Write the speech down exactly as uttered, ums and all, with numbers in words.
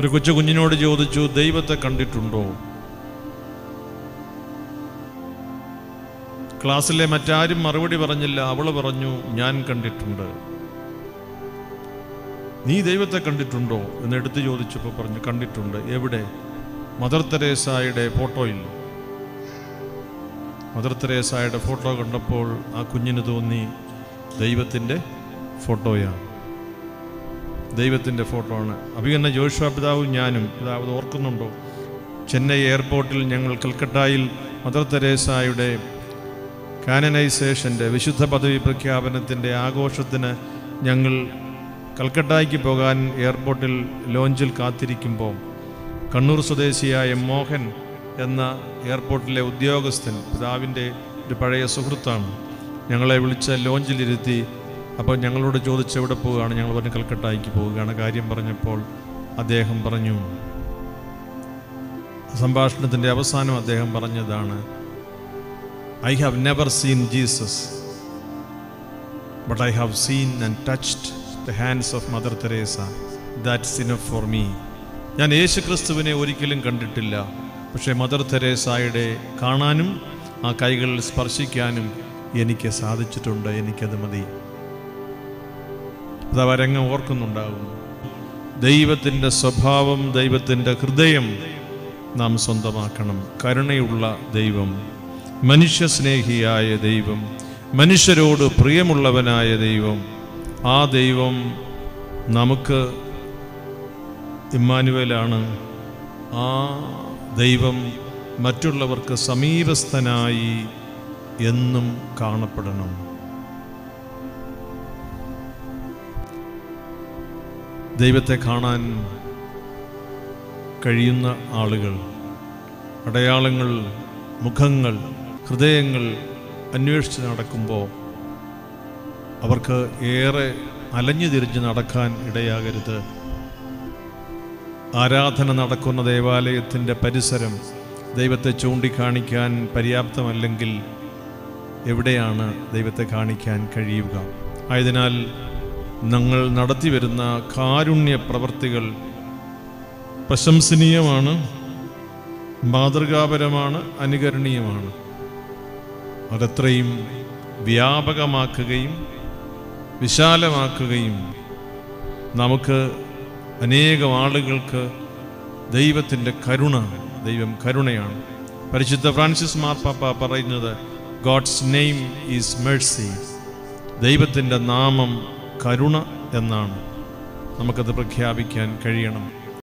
ഒരു കൊച്ചു കുഞ്ഞിനോട് ചോദിച്ചു, ദൈവത്തെ കണ്ടിട്ടുണ്ടോ? ക്ലാസ്സിലെ മറ്റാരും മറുപടി പറഞ്ഞില്ല. അവൾ പറഞ്ഞു, ഞാൻ കണ്ടിട്ടുണ്ട്. നീ ദൈവത്തെ കണ്ടിട്ടുണ്ടോ എന്ന് എടുത്തു ചോദിച്ചപ്പോൾ പറഞ്ഞു, കണ്ടിട്ടുണ്ട്. എവിടെ? മദർ തെരേസായുടെ ഫോട്ടോയിൽ. മദർ തെരേസായുടെ ഫോട്ടോ കണ്ടപ്പോൾ ആ കുഞ്ഞിന് തോന്നി ദൈവത്തിൻ്റെ ഫോട്ടോയാണ്, ദൈവത്തിൻ്റെ ഫോട്ടോ ആണ്. അഭിഗന്ന ജോഷുവ പിതാവും ഞാനും, പിതാവ് ഓർക്കുന്നുണ്ടോ, ചെന്നൈ എയർപോർട്ടിൽ ഞങ്ങൾ കൽക്കട്ടയിൽ മദർ തെരേസായുടെ കാനനൈസേഷൻ്റെ വിശുദ്ധ പദവി പ്രഖ്യാപനത്തിൻ്റെ ആഘോഷത്തിന് ഞങ്ങൾ കൽക്കട്ടയ്ക്ക് പോകാൻ എയർപോർട്ടിൽ ലോഞ്ചിൽ കാത്തിരിക്കുമ്പോൾ കണ്ണൂർ സ്വദേശിയായ മോഹൻ എന്ന എയർപോർട്ടിലെ ഉദ്യോഗസ്ഥൻ, പിതാവിൻ്റെ ഒരു പഴയ സുഹൃത്താണ്, ഞങ്ങളെ വിളിച്ച് ലോഞ്ചിലിരുത്തി. അപ്പോൾ ഞങ്ങളോട് ചോദിച്ച് എവിടെ പോവുകയാണ്? ഞങ്ങൾ പറഞ്ഞ് കൽക്കട്ടയ്ക്ക് പോവുകയാണ്. കാര്യം പറഞ്ഞപ്പോൾ അദ്ദേഹം പറഞ്ഞു, സംഭാഷണത്തിൻ്റെ അവസാനം അദ്ദേഹം പറഞ്ഞതാണ്, I have never seen Jesus, but I have seen and touched the hands of Mother Teresa. That's enough for me. ഞാൻ യേശു ക്രിസ്തുവിനെ ഒരിക്കലും കണ്ടിട്ടില്ല, പക്ഷേ മദർ തെരേസായുടെ കാണാനും ആ കൈകളിൽ സ്പർശിക്കാനും എനിക്ക് സാധിച്ചിട്ടുണ്ട്. എനിക്കത് മതി. അത് അവരങ്ങ് ഓർക്കുന്നുണ്ടാകും. ദൈവത്തിൻ്റെ സ്വഭാവം, ദൈവത്തിൻ്റെ ഹൃദയം നാം സ്വന്തമാക്കണം. കരുണയുള്ള ദൈവം, മനുഷ്യസ്നേഹിയായ ദൈവം, മനുഷ്യരോട് പ്രിയമുള്ളവനായ ദൈവം. ആ ദൈവം നമുക്ക് ഇമ്മാനുവേലാണ്. ആ ദൈവം മറ്റുള്ളവർക്ക് സമീപസ്ഥനായി എന്നും കാണപ്പെടണം. ദൈവത്തെ കാണാൻ കഴിയുന്ന ആളുകൾ അടയാളങ്ങൾ, മുഖങ്ങൾ, ഹൃദയങ്ങൾ അന്വേഷിച്ച് നടക്കുമ്പോൾ അവർക്ക് ഏറെ അലഞ്ഞു തിരിഞ്ഞ് നടക്കാൻ ഇടയാകരുത്. ആരാധന നടക്കുന്ന ദേവാലയത്തിൻ്റെ പരിസരം ദൈവത്തെ ചൂണ്ടിക്കാണിക്കാൻ പര്യാപ്തമല്ലെങ്കിൽ എവിടെയാണ് ദൈവത്തെ കാണിക്കാൻ കഴിയുക? ആയതിനാൽ ഞങ്ങൾ നടത്തി വരുന്ന കാരുണ്യ പ്രവർത്തികൾ പ്രശംസനീയമാണ്, മാതൃകാപരമാണ്, അനുകരണീയമാണ്. അതെത്രയും വ്യാപകമാക്കുകയും വിശാലമാക്കുകയും നമുക്ക് അനേകം ആളുകൾക്ക് ദൈവത്തിൻ്റെ കരുണ, ദൈവം കരുണയാണ്. പരിശുദ്ധ ഫ്രാൻസിസ് മാർപ്പാപ്പ പറയുന്നത് ഗോഡ്സ് നെയിം ഈസ് മെഴ്സി, ദൈവത്തിൻ്റെ നാമം കരുണ എന്നാണ്. നമുക്കത് പ്രഖ്യാപിക്കാൻ കഴിയണം.